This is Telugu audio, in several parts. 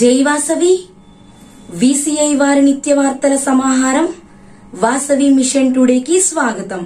జై వాసవి వీసీఐ వారి నిత్య వార్తల సమాహారం వాసవి మిషన్ టుడేకి స్వాగతం.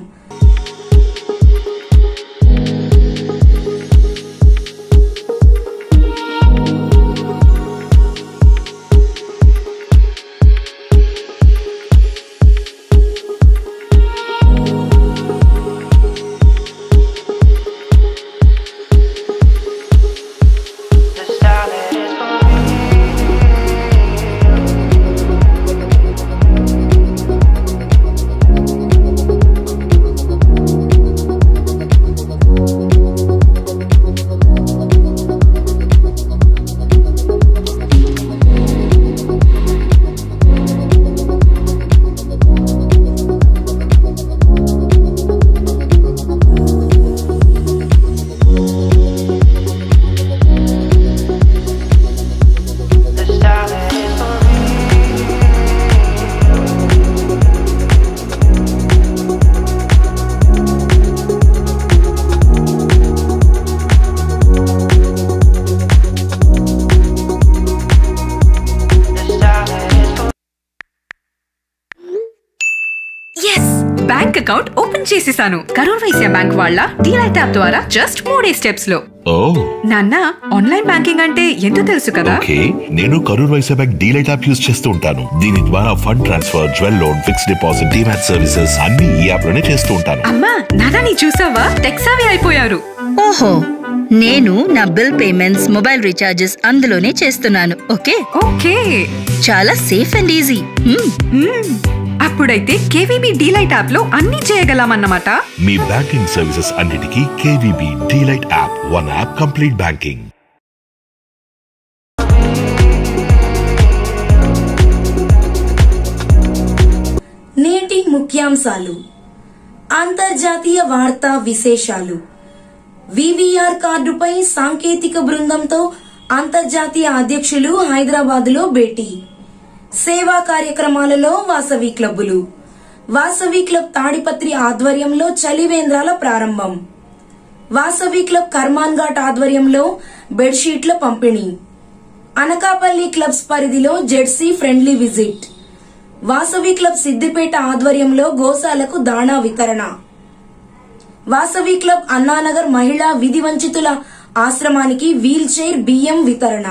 బ్యాంక్ అకౌంట్ ఓపెన్ చేసేసాను. కరూర్ వైశ్య బ్యాంక్ వాళ్ళ డీలైట్ యాప్ ద్వారా జస్ట్ 3 స్టెప్స్ లో. నాన్న, ఆన్లైన్ బ్యాంకింగ్ అంటే ఎంతో తెలుసు కదా. నేను Karur Vysya bank DLite app use చేస్తూ ఉంటాను. దీని ద్వారా fund transfer, jewel loan, fixed deposit, demat services అన్ని ఈ యాప్ లోనే చేస్తూ ఉంటాను. అమ్మా, నాన్న నీ చూసావా, టెక్ సావి అయిపోయారు. ఓహో, నేను నా బిల్ పేమెంట్స్, మొబైల్ రీఛార్జెస్ అందులోనే చేస్తున్నాను. ఓకే ఓకే, చాలా సేఫ్ అండ్ ఈజీ. అప్పుడైతే కేవీబీ డీలైట్ యాప్ లో అన్ని చేయగలమన్నమాట. మీ బ్యాంకింగ్ సర్వీసెస్ అన్నిటికీ KVB DLite app. One app complete banking. నేటి ముఖ్యాంశాలు. అంతర్జాతీయ వార్తా విశేషాలు. వివిఆర్ కార్డుపై సాంకేతిక బృందంతో అంతర్జాతీయ అధ్యక్షులు హైదరాబాద్ లో భేటీ. సేవా కార్యక్రమాలలో వాసవి క్లబ్బులు. వాసవి క్లబ్ తాడిపత్రి ఆధ్వర్యంలో చలివేంద్రాల ప్రారంభం. వాసవి క్లబ్ కర్మాన్ ఘాట్ ఆధ్వర్యంలో బెడ్షీట్ల పంపిణీ. అనకాపల్లి క్లబ్స్ పరిధిలో ZC friendly visit. Vasavi club Siddipet ఆధ్వర్యంలో గోశాలకు దాణా వితరణ. వాసవి క్లబ్ అన్నానగర్ మహిళా విధి వంచితుల ఆశ్రమానికి వీల్ చైర్ బియ్యం వితరణ.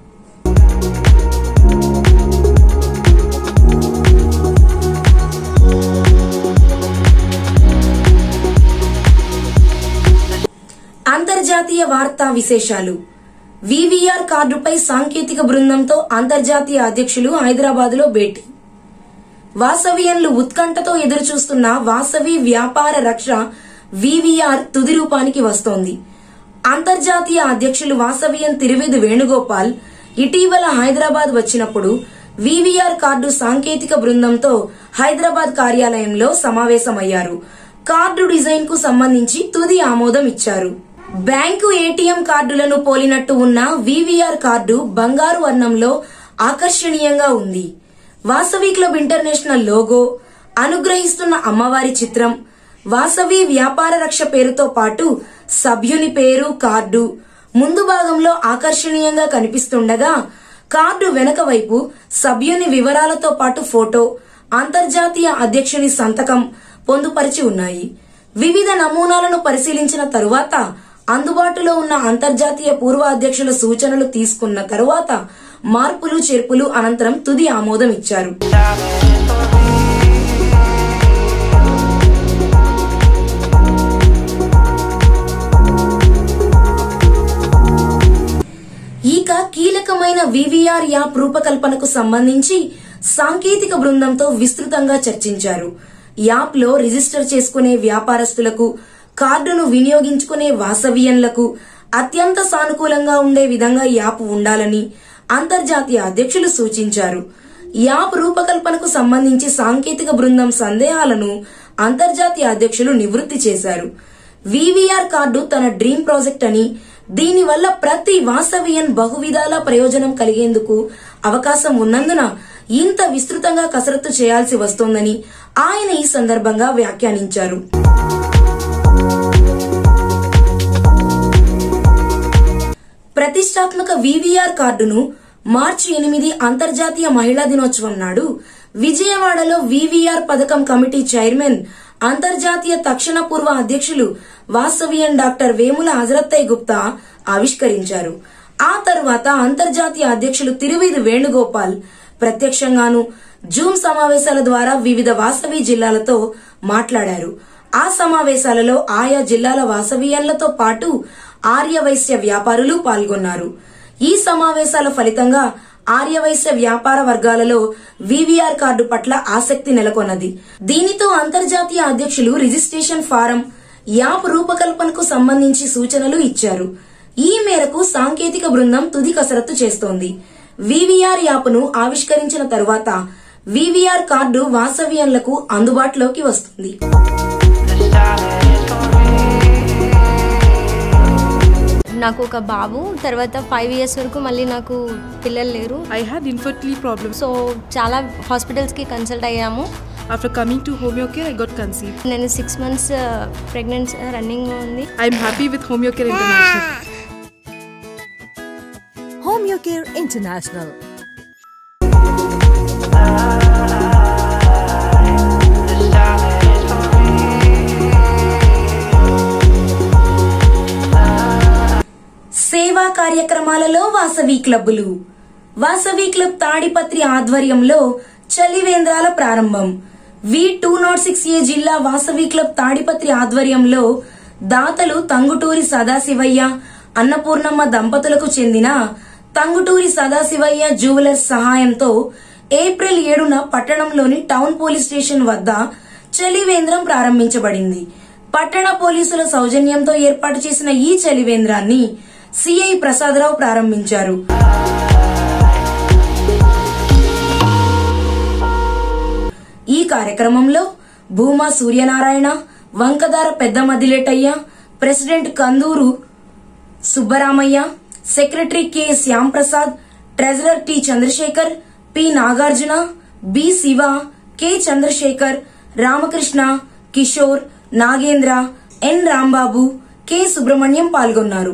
అంతర్జాతీయ వార్తా విశేషాలు. వివిఆర్ కార్డుపై సాంకేతిక బృందంతో అంతర్జాతీయ అధ్యక్షులు హైదరాబాద్ లో భేటీ. వాసవియన్లు ఉత్కంఠతో ఎదురుచూస్తున్న వాసవి వ్యాపార రక్ష వివిఆర్ తుది రూపానికి వస్తోంది. అంతర్జాతీయ అధ్యక్షులు వాసవియన్ తిరువేది వేణుగోపాల్ ఇటీవల హైదరాబాద్ వచ్చినప్పుడు వివిఆర్ కార్డు సాంకేతిక బృందంతో హైదరాబాద్ కార్యాలయంలో సమావేశమయ్యారు. కార్డు డిజైన్ కు సంబంధించి తుది ఆమోదం ఇచ్చారు. బ్యాంకు ఏటీఎం కార్డులను పోలినట్టు ఉన్న వివిఆర్ కార్డు బంగారు వర్ణంలో ఆకర్షణీయంగా ఉంది. వాసవి క్లబ్ ఇంటర్నేషనల్ లోగో, అనుగ్రహిస్తున్న అమ్మవారి చిత్రం, వాసవి వ్యాపార రక్ష పేరుతో పాటు సభ్యుని పేరు, కార్డు ముందు భాగంలో ఆకర్షణీయంగా కనిపిస్తుండగా కార్డు వెనక వైపు సభ్యుని వివరాలతో పాటు ఫోటో, అంతర్జాతీయ అధ్యక్షుని సంతకం పొందుపరిచి ఉన్నాయి. వివిధ నమూనాలను పరిశీలించిన తరువాత అందుబాటులో ఉన్న అంతర్జాతీయ పూర్వ అధ్యక్షుల సూచనలు తీసుకున్న తరువాత మార్పులు చేర్పులు అనంతరం తుది ఆమోదం ఇచ్చారు. ఇక కీలకమైన వివిఆర్ యాప్ రూపకల్పనకు సంబంధించి సాంకేతిక బృందంతో విస్తృతంగా చర్చించారు. యాప్ లో రిజిస్టర్ చేసుకునే వ్యాపారస్తులకు, కార్డును వినియోగించుకునే వాసవియన్లకు అత్యంత సానుకూలంగా ఉండే విధంగా యాప్ ఉండాలని అంతర్జాతీయ అధ్యక్షులు సూచించారు. యాప్ రూపకల్పనకు సంబంధించి సాంకేతిక బృందం సందేహాలను అంతర్జాతీయ అధ్యక్షులు నివృత్తి చేశారు. వివిఆర్ కార్డు తన డ్రీమ్ ప్రాజెక్ట్ అని, దీనివల్ల ప్రతి వాసవియన్ బహువిధాల ప్రయోజనం కలిగేందుకు అవకాశం ఉన్నందున ఇంత విస్తృతంగా కసరత్తు చేయాల్సి వస్తోందని ఆయన ఈ సందర్భంగా వ్యాఖ్యానించారు. ప్రతిష్టాత్మక వివిఆర్ కార్డును మార్చి 8 అంతర్జాతీయ మహిళా దినోత్సవం నాడు విజయవాడలో వివిఆర్ పథకం కమిటీ చైర్మన్, అంతర్జాతీయ తక్షణ పూర్వ అధ్యక్షులు వాసవియన్ డాక్టర్ వేముల హజరత్తయ్య గుప్తా ఆవిష్కరించారు. ఆ తర్వాత అంతర్జాతీయ అధ్యక్షులు తిరువీధి వేణుగోపాల్ ప్రత్యక్షంగాను జూమ్ సమావేశాల ద్వారా వివిధ వాసవి జిల్లాలతో మాట్లాడారు. ఆ సమావేశాలలో ఆయా జిల్లాల వాసవియన్లతో పాటు ఆర్యవైశ్య వ్యాపారులు పాల్గొన్నారు. ఈ సమావేశాల ఫలితంగా ఆర్యవైశ్య వ్యాపార వర్గాలలో వివిఆర్ కార్డు పట్ల ఆసక్తి నెలకొన్నది. దీనితో అంతర్జాతీయ అధ్యక్షులు రిజిస్ట్రేషన్ ఫారం, యాప్ రూపకల్పనకు సంబంధించి సూచనలు ఇచ్చారు. ఈ మేరకు సాంకేతిక బృందం తుది కసరత్తు చేస్తోంది. వివిఆర్ యాప్ను ఆవిష్కరించిన తరువాత వివిఆర్ కార్డు వాసవియన్లకు అందుబాటులోకి వస్తుంది. నాకు ఒక బాబు, తర్వాత 5 years వరకు మళ్ళీ నాకు పిల్లలు లేరు. I had infertility problems. So చాలా హాస్పిటల్స్కి కన్సల్ట్ అయ్యాము. After coming to Homeocare, I got conceived. నేను 6 months ప్రెగ్నెన్సీ రన్నింగ్ ఉంది. I'm happy with Homeocare International. Homeocare International. సేవా కార్యక్రమాలలో వాసవి క్లబ్బులు. వాసవి క్లబ్ తాడిపత్రి ఆధ్వర్యంలో చలివేంద్రాల ప్రారంభం. V206A జిల్లా వాసవి క్లబ్ తాడిపత్రి ఆధ్వర్యంలో దాతలు తంగుటూరి సదాశివయ్య, అన్నపూర్ణమ్మ దంపతులకు చెందిన తంగుటూరి సదాశివయ్య జ్యువెలర్స్ సహాయంతో ఏప్రిల్ 7న పట్టణంలోని టౌన్ పోలీస్ స్టేషన్ వద్ద చలివేంద్రం ప్రారంభించబడింది. పట్టణ పోలీసుల సౌజన్యంతో ఏర్పాటు చేసిన ఈ చలివేంద్రాన్ని సిఐ ప్రసాదరావు ప్రారంభించారు. ఈ కార్యక్రమంలో Bhuma Suryanarayana, Vankadara Pedda Madiletaiah, president Kanduru Subbaramaiah, secretary K Shyamprasad, treasurer T Chandrasekhar, P Nagarjuna, B Siva, K Chandrasekhar, Ramakrishna, Kishore, Nagendra, N Rambabu, K Subrahmanyam పాల్గొన్నారు.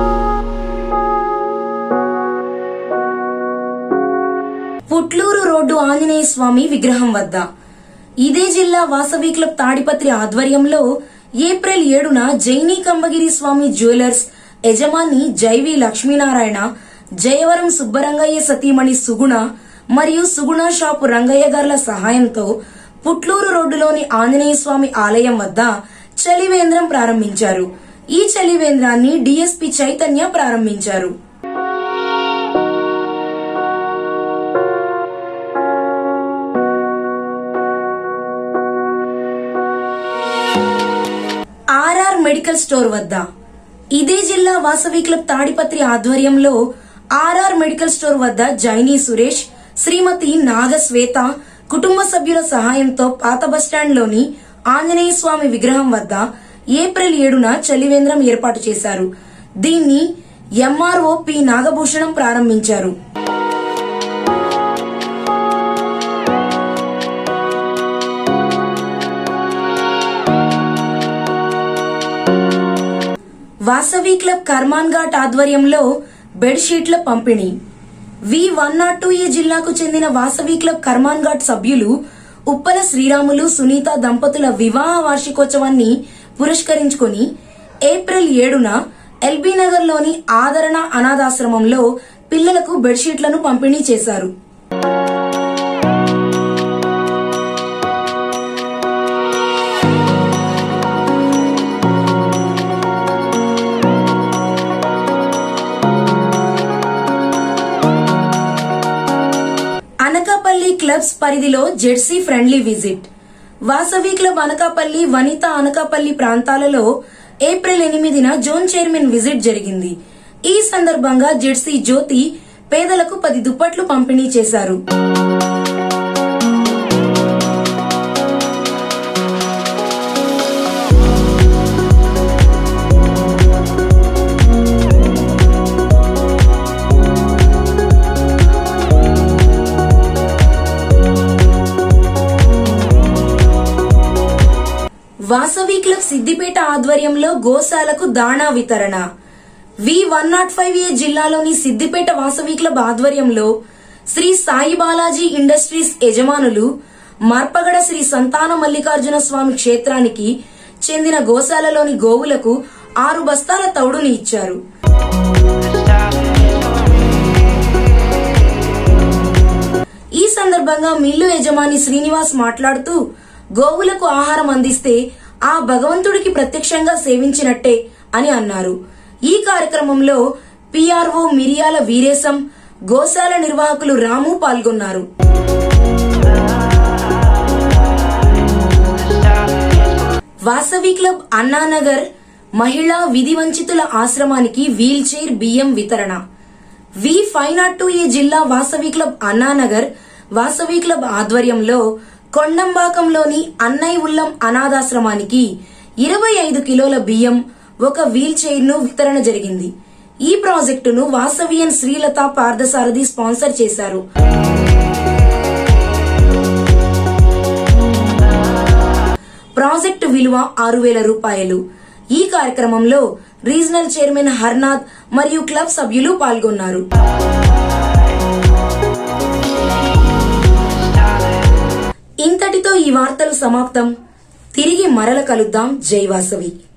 పుట్లూరు రోడ్డు ఆంజనేయ స్వామి విగ్రహం వద్ద ఇదే జిల్లా వాసవి క్లబ్ తాడిపత్రి ఆధ్వర్యంలో ఏప్రిల్ 7న జైనీ కంబగిరి స్వామి జ్యువెలర్స్ యజమాని జైవి లక్ష్మీనారాయణ, జయవరం సుబ్బరంగయ్య సతీమణి సుగుణ మరియు సుగుణ షాపు రంగయ్య గార్ల సహాయంతో పుట్లూరు రోడ్డులోని ఆంజనేయ స్వామి ఆలయం వద్ద చలివేంద్రం ప్రారంభించారు. ఈ చలివేంద్రాన్ని డిఎస్పీ చైతన్య ప్రారంభించారు. ఆర్ఆర్ మెడికల్ స్టోర్ వద్ద ఇదే జిల్లా వాసవి క్లబ్ తాడిపత్రి ఆధ్వర్యంలో ఆర్ఆర్ మెడికల్ స్టోర్ వద్ద జైనీ సురేష్, శ్రీమతి నాగశ్వేత కుటుంబ సభ్యుల సహాయంతో పాత బస్టాండ్లోని ఆంజనేయ స్వామి విగ్రహం వద్ద ఏప్రిల్ 7న చలివేంద్రం ఏర్పాటు చేశారు. దీన్ని ఎంఆర్ఓ పి నాగభూషణం ప్రారంభించారు. వాసవి క్లబ్ కర్మాన్ ఘాట్ ఆధ్వర్యంలో బెడ్షీట్ల పంపిణీ. V102A జిల్లాకు చెందిన వాసవి క్లబ్ కర్మాన్ ఘాట్ సభ్యులు ఉప్పల శ్రీరాములు, సునీత దంపతుల వివాహ వార్షికోత్సవాన్ని పురస్కరించుకుని ఏప్రిల్ 7న ఎల్బీ నగర్ లోని ఆదరణ అనాథాశ్రమంలో పిల్లలకు బెడ్షీట్లను పంపిణీ చేశారు. అనకాపల్లి క్లబ్స్ పరిధిలో ZC friendly visit. Vasavi club Anakapalli, Vanitha Anakapalli ప్రాంతాలలో ఏప్రిల్ 8న జోన్ చైర్మన్ విజిట్ జరిగింది. ఈ సందర్భంగా జెర్సీ జ్యోతి పేదలకు 10 దుప్పట్లు పంపిణీ చేశారు. వాసవి క్లబ్ సిద్దిపేట ఆధ్వర్యంలో గోశాలకు దాణా వితరణ. V105A జిల్లాలోని సిద్దిపేట వాసవి క్లబ్ ఆధ్వర్యంలో శ్రీ సాయి బాలాజీ ఇండస్ట్రీస్ యజమానులు మార్పగడ శ్రీ సంతాన మల్లికార్జున స్వామి క్షేత్రానికి చెందిన గోశాలలోని గోవులకు 6 బస్తాల తౌడుని ఇచ్చారు. ఈ సందర్భంగా మిల్లు యజమాని శ్రీనివాస్ మాట్లాడుతూ గోవులకు ఆహారం అందిస్తే ఆ భగవంతుడికి ప్రత్యక్షంగా సేవించినట్టే అని అన్నారు. ఈ కార్యక్రమంలో PRO మిరియాల వీరేశం, గోశాల నిర్వాహకులు రాము పాల్గొన్నారు. వాసవి క్లబ్ అన్నానగర్ మహిళా విధి వంచితుల ఆశ్రమానికి వీల్ చైర్ బియ్యం వితరణ. V502A జిల్లా వాసవి క్లబ్ అన్నానగర్ వాసవి క్లబ్ ఆధ్వర్యంలో కొండంబాకంలోని అన్నయ్య ఉల్లం అనాథాశ్రమానికి 25 కిలోల బియ్యం, 1 వీల్ చైర్ ను వితరణ జరిగింది. ఈ ప్రాజెక్టును వాసవియన్ శ్రీలత పార్థసారథి స్పాన్సర్ చేశారు. ప్రాజెక్టు విలువ 6,000 రూపాయలు. ఈ కార్యక్రమంలో రీజనల్ చైర్మన్ హర్నాథ్ మరియు క్లబ్ సభ్యులు పాల్గొన్నారు. ఇంతటితో ఈ వార్తలు సమాప్తం. తిరిగి మరల కలుద్దాం. జై వాసవి.